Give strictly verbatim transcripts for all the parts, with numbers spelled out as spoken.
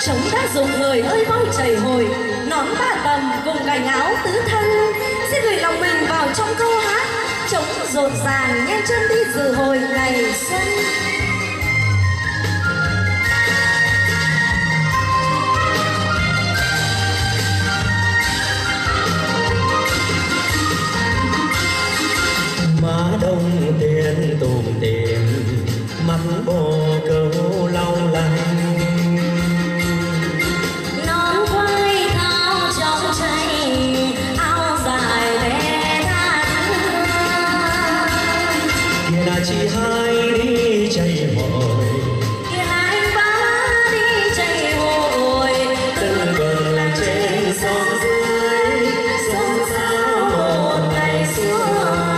Trống đã rụng người ơi voi chảy hồi, nón ba tầm cùng gành áo tứ thân. Xin gửi lòng mình vào trong câu hát, trống rộn ràng nhanh chân đi dự hồi ngày xuân. Má đông tiền tùm tìm, mắt bồ câu lau lanh. Nón quay thao trong chay, áo dài bé tha Kia là chị hai đi chạy hội, kia là anh bá đi chạy hội. từng vầng làng trên xóm dưới, xôn xao một ngày xuân.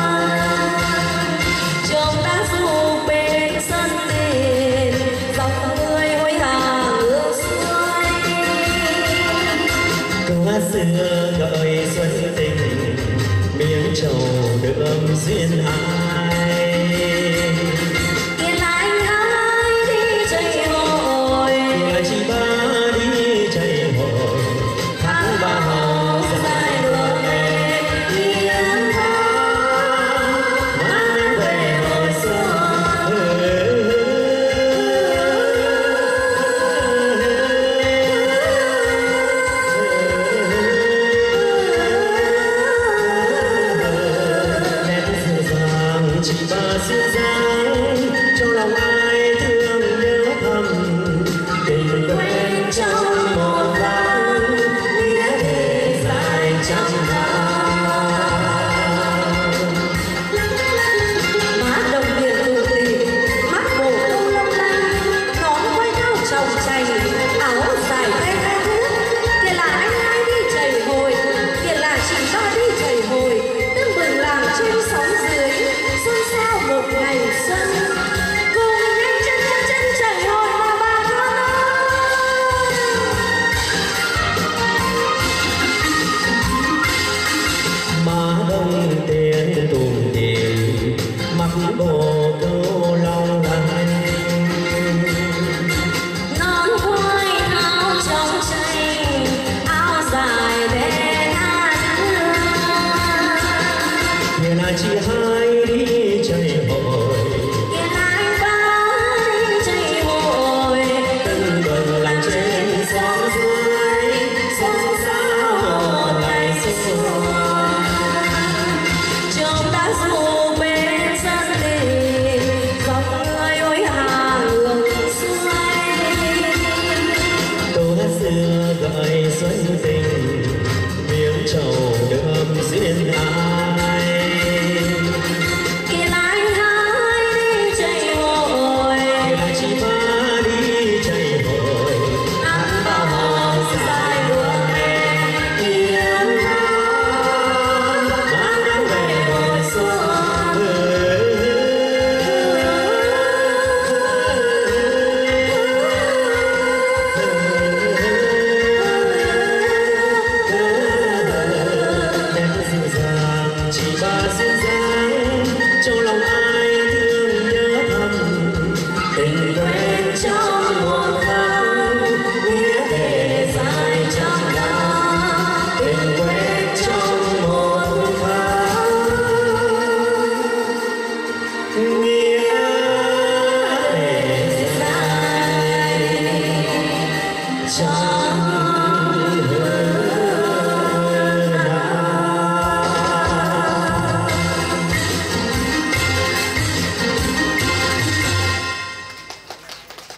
Trông đã du bên sân đền, dòng người hối hả ngược xuôi. Câu hát xưa gợi xuân tình, miếng trầu đượm duyên ai. Kia là anh hai đi chạy hội, Kia là chị ba đi chạy hội, tháng ba hào dài đường về hiên thang, mang em về hồi xuân. Nét dịu dàng chị ba dịu dàng, trong lòng ai thương nhớ thầm. Tình quen trong một tháng, nghĩa để dài trăm năm. má đồng tiền tù tì, mắt bồ câu long lanh, nón quay thao trồng chày, áo dài tay hai thước. Kia là anh hai đi chạy hồi, kia là chị ba đi chạy hồi, tưng bừng làng trên sóng dưới, xuân sao một ngày xuân. Cùng nhanh chân chân chân chạy hồi mà bà con ơi. Má đông tiền tùm tìm, mắt bồ câu long lanh. Nón quai thao trong chay, áo dài bé tha Kia là chị hai đi chạy hội, kia là anh bá đi chạy hội. từng vầng làng trên xóm dưới, xôn xao một ngày xuân. Trông đã du bên sân đền, dòng người hối hả ngược xuôi. Câu hát xưa gợi xuân tình, miếng trầu đượm duyên ai. Kia là anh hai đi chạy hội, Kia là chị ba đi chạy hội, tháng ba hồng dài đường về hiên thang, mang em về hồi xuân. Nét dịu dàng chị ba dịu dàng, trong lòng ai thương nhớ thầm. Tình quen trong một tháng, nghĩa để dài trăm năm. Tình quen trong một tháng, nghĩa để dài trăm năm.